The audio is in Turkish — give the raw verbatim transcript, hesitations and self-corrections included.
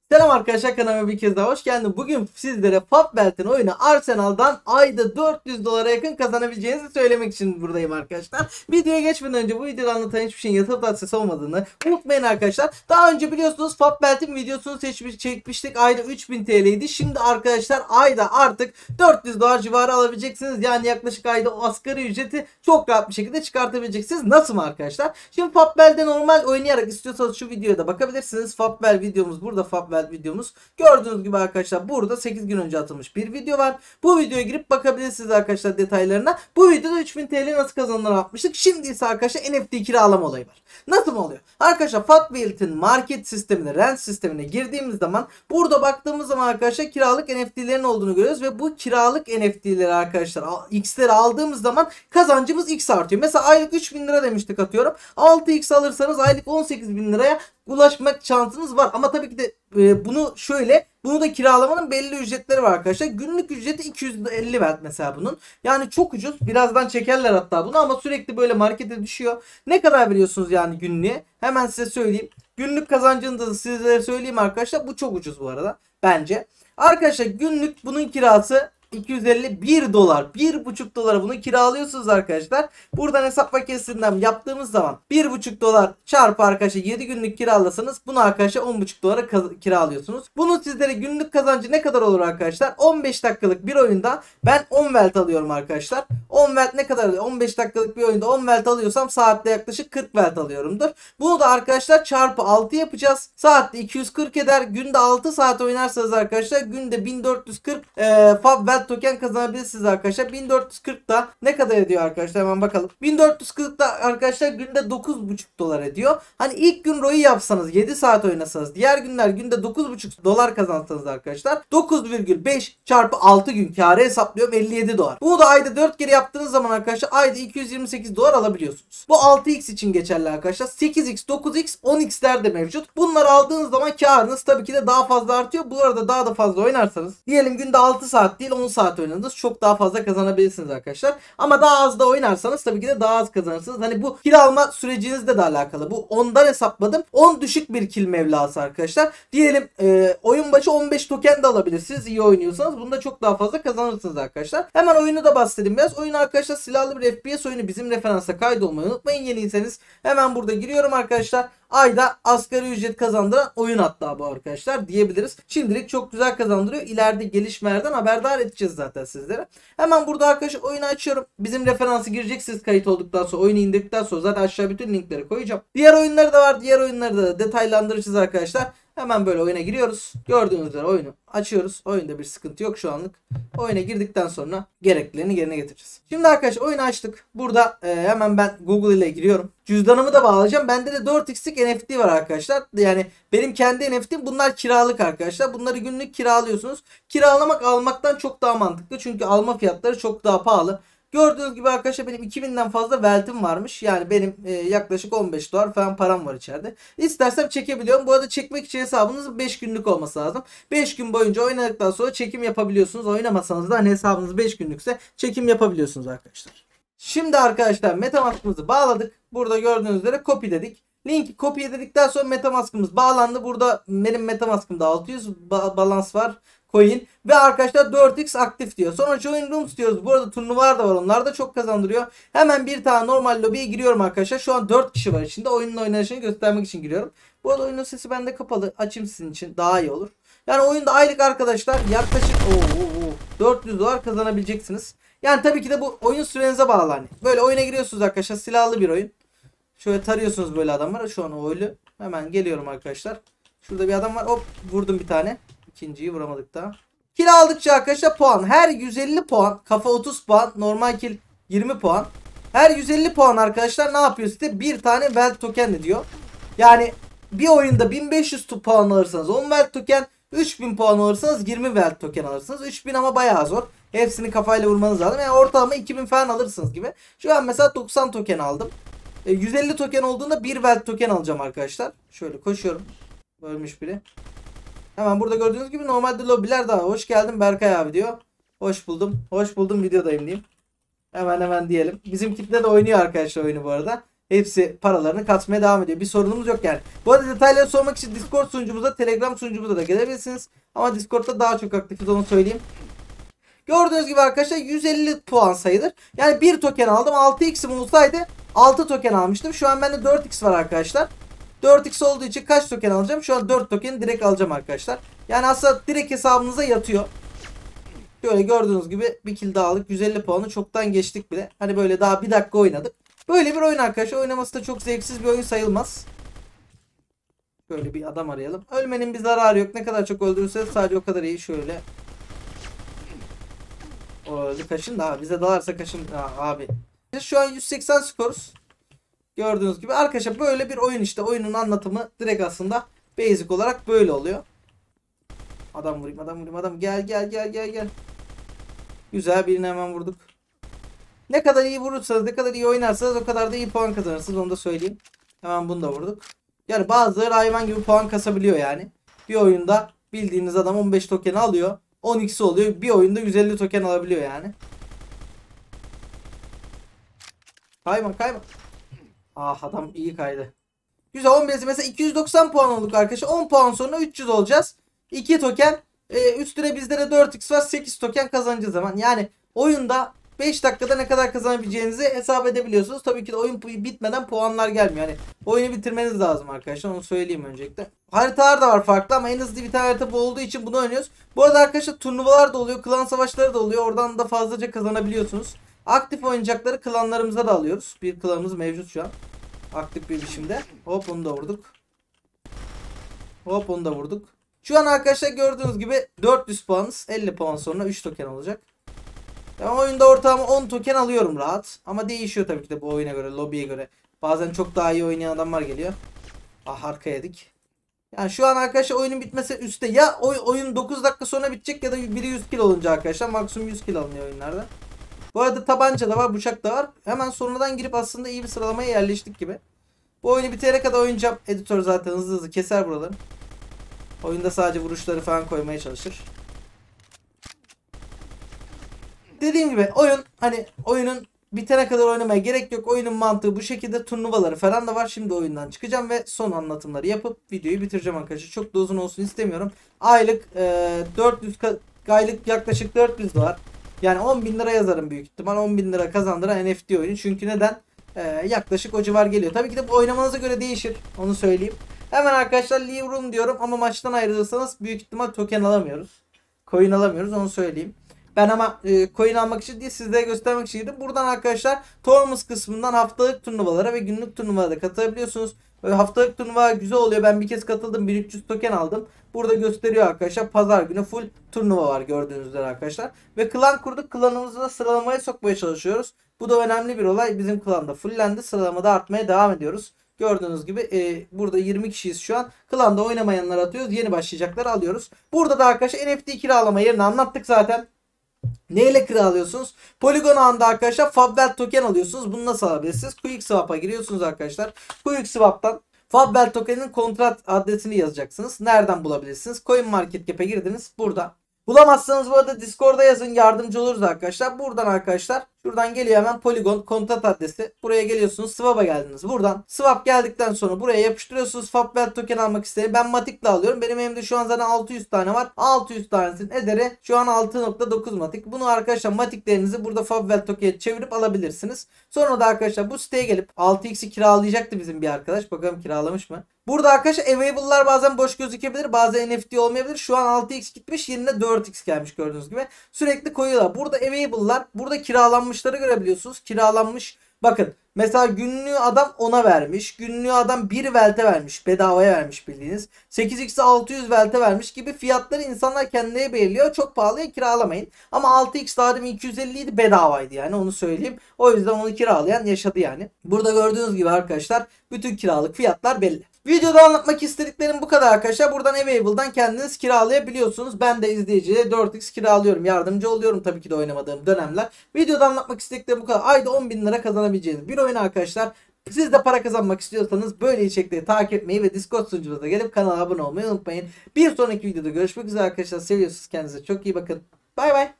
Selam arkadaşlar, kanalıma bir kez daha hoş geldiniz. Bugün sizlere Fabwelt'in oyunu Arsenal'dan ayda dört yüz dolara yakın kazanabileceğinizi söylemek için buradayım arkadaşlar. Videoya geçmeden önce bu videoda anlatan hiçbir şeyin yatırım tavsiyesi olmadığını unutmayın arkadaşlar. Daha önce biliyorsunuz Fabwelt'in videosunu seçmiş, çekmiştik. Ayda üç bin T L'ydi. Şimdi arkadaşlar ayda artık dört yüz dolar civarı alabileceksiniz. Yani yaklaşık ayda o asgari ücreti çok rahat bir şekilde çıkartabileceksiniz. Nasıl mı arkadaşlar? Şimdi Fabwelt'de normal oynayarak istiyorsanız şu videoya da bakabilirsiniz. Fabwelt videomuz burada. Fabwelt videomuz. Gördüğünüz gibi arkadaşlar burada sekiz gün önce atılmış bir video var. Bu videoya girip bakabilirsiniz arkadaşlar detaylarına. Bu videoda üç bin T L nasıl kazanılır yapmıştık. Şimdi ise arkadaşlar N F T kiralama olayı var. Nasıl mı oluyor? Arkadaşlar Fabwelt'in market sistemine, rent sistemine girdiğimiz zaman burada baktığımız zaman arkadaşlar kiralık N F T'lerin olduğunu görüyoruz ve bu kiralık N F T'leri arkadaşlar X'leri aldığımız zaman kazancımız X artıyor. Mesela aylık üç bin lira demiştik atıyorum. altı X alırsanız aylık on sekiz bin liraya ulaşmak şansınız var. Ama tabii ki de e, bunu şöyle, bunu da kiralamanın belli ücretleri var arkadaşlar. Günlük ücreti iki yüz elli Welt mesela bunun. Yani çok ucuz. Birazdan çekerler hatta bunu ama sürekli böyle markete düşüyor. Ne kadar veriyorsunuz yani günlüğe? Hemen size söyleyeyim. Günlük kazancını da size söyleyeyim arkadaşlar. Bu çok ucuz bu arada bence. Arkadaşlar günlük bunun kirası iki yüz elli bir dolar. bir buçuk dolara bunu kiralıyorsunuz arkadaşlar. Buradan hesap makinesinden yaptığımız zaman bir buçuk dolar çarpı arkadaşlar yedi günlük kiralasanız bunu arkadaşlar on buçuk dolara kiralıyorsunuz. Bunun sizlere günlük kazancı ne kadar olur arkadaşlar? on beş dakikalık bir oyunda ben on Welt alıyorum arkadaşlar. on Welt ne kadar oluyor? on beş dakikalık bir oyunda on Welt alıyorsam saatte yaklaşık kırk Welt alıyorumdur. Bunu da arkadaşlar çarpı altı yapacağız. Saatte iki yüz kırk eder. Günde altı saat oynarsanız arkadaşlar günde bin dört yüz kırk e, Fabwelt token kazanabilirsiniz arkadaşlar. bin dört yüz kırk da ne kadar ediyor arkadaşlar? Hemen bakalım. bin dört yüz kırk da arkadaşlar günde dokuz buçuk dolar ediyor. Hani ilk gün R O I yapsanız yedi saat oynasanız diğer günler günde dokuz buçuk dolar kazansanız arkadaşlar dokuz virgül beş çarpı altı gün kârı hesaplıyorum elli yedi dolar. Bunu da ayda dört kere yaptığınız zaman arkadaşlar ayda iki yüz yirmi sekiz dolar alabiliyorsunuz. Bu altı X için geçerli arkadaşlar. sekiz X, dokuz X, on X'ler de mevcut. Bunları aldığınız zaman karınız tabii ki de daha fazla artıyor. Bu arada daha da fazla oynarsanız diyelim günde altı saat değil on saat oynadınız. Çok daha fazla kazanabilirsiniz arkadaşlar. Ama daha az da oynarsanız tabii ki de daha az kazanırsınız. Hani bu kil alma sürecinizle de alakalı. Bu ondan hesapladım. on düşük bir kil mevlası arkadaşlar. Diyelim e, oyun başı on beş token de alabilirsiniz. İyi oynuyorsanız bunda çok daha fazla kazanırsınız arkadaşlar. Hemen oyunu da bahsedeyim biraz. Oyun arkadaşlar silahlı bir F P S oyunu. Bizim referansa kaydolmayı unutmayın. Yeniyseniz hemen burada giriyorum arkadaşlar. Ayda asgari ücret kazandıran oyun hatta bu arkadaşlar diyebiliriz. Şimdilik çok güzel kazandırıyor. İleride gelişmelerden haberdar edeceğiz zaten sizlere. Hemen burada arkadaşlar oyunu açıyorum. Bizim referansı gireceksiniz kayıt olduktan sonra, oyunu indirdikten sonra zaten aşağı bütün linkleri koyacağım. Diğer oyunları da var. Diğer oyunları da detaylandıracağız arkadaşlar. Hemen böyle oyuna giriyoruz. Gördüğünüz üzere oyunu açıyoruz. Oyunda bir sıkıntı yok şu anlık. Oyuna girdikten sonra gereklilerini yerine getireceğiz. Şimdi arkadaşlar oyunu açtık. Burada e, hemen ben Google ile giriyorum. Cüzdanımı da bağlayacağım. Bende de dört X'lik N F T var arkadaşlar. Yani benim kendi N F T'm, bunlar kiralık arkadaşlar. Bunları günlük kiralıyorsunuz. Kiralamak almaktan çok daha mantıklı. Çünkü alma fiyatları çok daha pahalı. Gördüğünüz gibi arkadaşlar benim iki binden fazla Welt'im varmış. Yani benim e, yaklaşık on beş dolar falan param var içeride. İstersem çekebiliyorum. Bu arada çekmek için hesabınız beş günlük olması lazım. beş gün boyunca oynadıktan sonra çekim yapabiliyorsunuz. Oynamasanız da hani hesabınız beş günlükse çekim yapabiliyorsunuz arkadaşlar. Şimdi arkadaşlar MetaMask'ımızı bağladık. Burada gördüğünüz üzere copy dedik. Linki copy dedikten sonra MetaMask'ımız bağlandı. Burada benim MetaMask'ımda altı yüz ba balans var. Coin ve arkadaşlar dört X aktif diyor. Sonra join rooms diyoruz. Bu arada turnuvalar da var. Onlar da çok kazandırıyor. Hemen bir tane normal lobiye giriyorum arkadaşlar. Şu an dört kişi var içinde. Oyunun oynanışını göstermek için giriyorum. Bu arada oyunun sesi bende kapalı. Açayım sizin için. Daha iyi olur. Yani oyunda aylık arkadaşlar yaklaşık oo, oo, oo, dört yüz dolar kazanabileceksiniz. Yani tabii ki de bu oyun sürenize bağlı. Hani. Böyle oyuna giriyorsunuz arkadaşlar. Silahlı bir oyun. Şöyle tarıyorsunuz böyle adamları. Şu an o oylu. Hemen geliyorum arkadaşlar. Şurada bir adam var. Hop vurdum bir tane. İkinciyi vuramadık daha. Kill aldıkça arkadaşlar puan. Her yüz elli puan. Kafa otuz puan. Normal kill yirmi puan. Her yüz elli puan arkadaşlar ne yapıyor size? Bir tane Welt token diyor. Yani bir oyunda bin beş yüz puan alırsanız on Welt token. üç bin puan alırsanız yirmi Welt token alırsınız. üç bin ama bayağı zor. Hepsini kafayla vurmanız lazım. Yani ortalama iki bin falan alırsınız gibi. Şu an mesela doksan token aldım. E, yüz elli token olduğunda bir Welt token alacağım arkadaşlar. Şöyle koşuyorum. Ölmüş biri. Hemen burada gördüğünüz gibi normalde lobiler daha. Hoş geldin Berkay abi diyor. Hoş buldum. Hoş buldum videodayım diyeyim. Hemen hemen diyelim. Bizim kitle de oynuyor arkadaşlar oyunu bu arada. Hepsi paralarını kasmaya devam ediyor. Bir sorunumuz yok yani. Bu arada detayları sormak için Discord sunucumuza, Telegram sunucumuza da gelebilirsiniz. Ama Discord'da daha çok aktifiz, onu söyleyeyim. Gördüğünüz gibi arkadaşlar yüz elli puan sayılır. Yani bir token aldım. altı x'im olsaydı altı token almıştım. Şu an bende dört x var arkadaşlar. dört x olduğu için kaç token alacağım? Şu an dört token direkt alacağım arkadaşlar. Yani aslında direkt hesabınıza yatıyor. Şöyle gördüğünüz gibi bir kill daha aldık. yüz elli puanı çoktan geçtik bile. Hani böyle daha bir dakika oynadık. Böyle bir oyun arkadaşlar. Oynaması da çok zevksiz bir oyun sayılmaz. Böyle bir adam arayalım. Ölmenin bir zararı yok. Ne kadar çok öldürürseniz sadece o kadar iyi. Şöyle. O öldü, kaşın da bize dalarsa kaşın abi. Şu an yüz seksen skoruz. Gördüğünüz gibi arkadaşlar böyle bir oyun işte. Oyunun anlatımı direkt aslında basic olarak böyle oluyor. Adam vurayım, adam vurayım, adam gel gel gel gel gel. Güzel, birini hemen vurduk. Ne kadar iyi vurursanız, ne kadar iyi oynarsanız o kadar da iyi puan kazanırsınız, onu da söyleyeyim. Hemen bunu da vurduk. Yani bazıları hayvan gibi puan kasabiliyor yani. Bir oyunda bildiğiniz adam on beş token alıyor. on x oluyor. Bir oyunda yüz elli token alabiliyor yani. Kayma kayma. Ah, adam iyi kaydı. Güzel, on beş mesela iki yüz doksan puan olduk arkadaşlar. on puan sonra üç yüz olacağız. iki token. E, üstüne bizde de dört x var. sekiz token kazanacağız zaman. Yani oyunda beş dakikada ne kadar kazanabileceğinizi hesap edebiliyorsunuz. Tabii ki de oyun bitmeden puanlar gelmiyor. Yani oyunu bitirmeniz lazım arkadaşlar. Onu söyleyeyim öncelikle. Haritalar da var farklı ama en hızlı bir tane harita bu olduğu için bunu oynuyoruz. Bu arada arkadaşlar turnuvalar da oluyor. Klan savaşları da oluyor. Oradan da fazlaca kazanabiliyorsunuz. Aktif oyuncakları klanlarımıza da alıyoruz. Bir klanımız mevcut şu an. Aktif bir biçimde. Hop, onu da vurduk. Hop, onu da vurduk. Şu an arkadaşlar gördüğünüz gibi dört yüz puanız. elli puan sonra üç token olacak. Ben oyunda ortalama on token alıyorum rahat. Ama değişiyor tabii ki de bu oyuna göre, lobiye göre. Bazen çok daha iyi oynayan adamlar geliyor. Ah, arka yedik. Yani şu an arkadaşlar oyunun bitmesi üstte. Ya oy, oyun dokuz dakika sonra bitecek ya da biri yüz kill olunca arkadaşlar. Maksimum yüz kill alınıyor oyunlarda. Bu arada tabanca da var, bıçak da var. Hemen sonradan girip aslında iyi bir sıralamaya yerleştik gibi. Bu oyunu bitirene kadar oynayacağım. Editör zaten hızlı hızlı keser buraları. Oyunda sadece vuruşları falan koymaya çalışır. Dediğim gibi oyun, hani oyunun bitene kadar oynamaya gerek yok. Oyunun mantığı bu şekilde, turnuvaları falan da var. Şimdi oyundan çıkacağım ve son anlatımları yapıp videoyu bitireceğim arkadaşlar. Çok da uzun olsun istemiyorum. Aylık e, dört yüz, aylık yaklaşık dört yüz dolar. Yani on bin lira yazarım büyük ihtimal. on bin lira kazandıran N F T oyunu. Çünkü neden? Ee, yaklaşık o civar geliyor. Tabii ki de bu oynamanıza göre değişir. Onu söyleyeyim. Hemen arkadaşlar leave room diyorum ama maçtan ayrılırsanız büyük ihtimal token alamıyoruz. Coin alamıyoruz, onu söyleyeyim. Ben ama e, coin almak için değil, sizlere göstermek için girdim. Buradan arkadaşlar Tormus kısmından haftalık turnuvalara ve günlük turnuvalara katılabiliyorsunuz. Böyle haftalık turnuva güzel oluyor. Ben bir kez katıldım, bin üç yüz token aldım. Burada gösteriyor arkadaşlar. Pazar günü full turnuva var gördüğünüz üzere arkadaşlar. Ve klan kurduk. Klanımızı da sıralamaya sokmaya çalışıyoruz. Bu da önemli bir olay. Bizim klanda fullendi. Sıralamada artmaya devam ediyoruz. Gördüğünüz gibi e, burada yirmi kişiyiz şu an. Klanda oynamayanları atıyoruz. Yeni başlayacakları alıyoruz. Burada da arkadaşlar N F T kiralama yerini anlattık zaten. Neyle kiralıyorsunuz? Polygon ağında arkadaşlar Fabwelt token alıyorsunuz. Bunu nasıl alabilirsiniz? QuickSwap'a giriyorsunuz arkadaşlar. QuickSwap'tan Fabwelt token'in kontrat adresini yazacaksınız. Nereden bulabilirsiniz? CoinMarketCap'e girdiniz. Burada. Bulamazsanız bu arada Discord'a yazın, yardımcı oluruz arkadaşlar. Buradan arkadaşlar şuradan geliyor hemen Polygon kontrat adresi. Buraya geliyorsunuz, Swap'a geldiniz. Buradan Swap geldikten sonra buraya yapıştırıyorsunuz. Fabwelt token almak istedim. Ben Matic'le alıyorum. Benim elimde şu an zaten altı yüz tane var. altı yüz tanesinin ederi şu an altı nokta dokuz Matic. Bunu arkadaşlar Matic'lerinizi burada Fabwelt token'e çevirip alabilirsiniz. Sonra da arkadaşlar bu siteye gelip altı x'i kiralayacaktı bizim bir arkadaş. Bakalım kiralamış mı? Burada arkadaşlar available'lar bazen boş gözükebilir. Bazı N F T olmayabilir. Şu an altı x gitmiş. Yerine dört x gelmiş gördüğünüz gibi. Sürekli koyuyorlar. Burada available'lar. Burada kiralanmışları görebiliyorsunuz. Kiralanmış. Bakın. Mesela günlüğü adam ona vermiş. Günlüğü adam bir velte vermiş. Bedavaya vermiş bildiğiniz. sekiz x'e altı yüz velte vermiş gibi fiyatları insanlar kendileri belirliyor. Çok pahalıya kiralamayın. Ama altı x daha demin iki yüz elli idi, bedavaydı yani, onu söyleyeyim. O yüzden onu kiralayan yaşadı yani. Burada gördüğünüz gibi arkadaşlar bütün kiralık fiyatlar belli. Videoda anlatmak istediklerim bu kadar arkadaşlar. Buradan Available'dan kendiniz kiralayabiliyorsunuz. Ben de izleyiciye dört x kiralıyorum. Yardımcı oluyorum tabii ki de oynamadığım dönemler. Videoda anlatmak istediklerim bu kadar. Ayda on bin lira kazanabileceğiniz bir oyun arkadaşlar. Siz de para kazanmak istiyorsanız böyle içerikleri takip etmeyi ve Discord sunucumuza gelip kanala abone olmayı unutmayın. Bir sonraki videoda görüşmek üzere arkadaşlar. Seviyorsunuz, kendinize çok iyi bakın. Bay bay.